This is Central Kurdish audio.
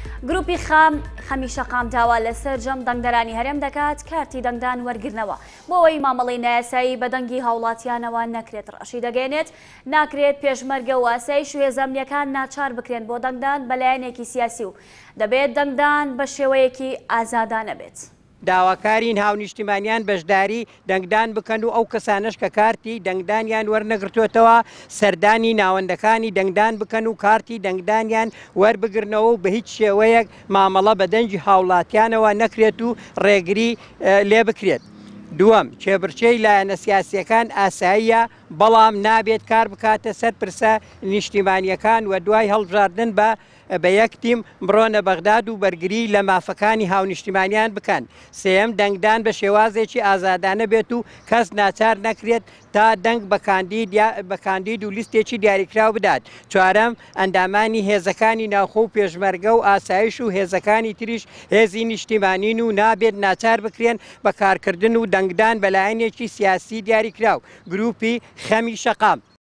گروپی خەمی شەقام داوا لەسەر جەم دەنگدەرانی هەرێم دەکات کارتی دەنگدان وەرگرنەوە بۆ ئەوەی مامەڵەی نایاسایی بە دەنگی هاوڵاتیانەوە نەکرێت. ڕەشی دەگەێنێت ناکرێت پێشمەرگە و ئاسایی شوێزەمنیەکان ناچار بکرێن بۆ دەنگدان بەلایەنێکی سیاسی و دەبێت دەنگدان بە شێوەیەکی ئازادانە بێت. داواکارین هاونیشتیمانیان بەشداری دەنگدان بکەن و ئەو کەسانش کە کارتی دەنگدانیان وەرنەگرتوێتەوە سەردانی ناوەندەکانی دەنگدان بکەن و کارتی دەنگدانیان وەربگرنەوە و بە هیچ شێوەیەک مامەڵە بە دەنگی هاوڵاتیانەوە نەکرێت و ڕێگری لێ بکرێت. دووەم، کێبرچەی لایەنە سیاسیەکان ئاساییە بەڵام نابێت کار بکاتە سەر پرسە نیشتیمانیەکان و دوای هەڵبژاردن بە یەک تیم بڕۆنە بەغداد و بەرگری لە مافەکانی هاونیشتیمانیان بکەن. سێم، دەنگدان بە شێوازێکی ئازادانە بێت و کەس ناچار نەکرێت تا دەنگ بە کاندید و لیستێکی دیاریکراو بدات. چوارەم، ئەندامانی هێزەکانی ناوخۆ و پێشمەرگە و ئاسایش و هێزەکانی تریش هێزی نیشتیمانین و نابێت ناچار بکرێن بە کارکردن و دەنگدان بەلایەنێکی سیاسی دیاریکراو. گروپی خەمی شەقام.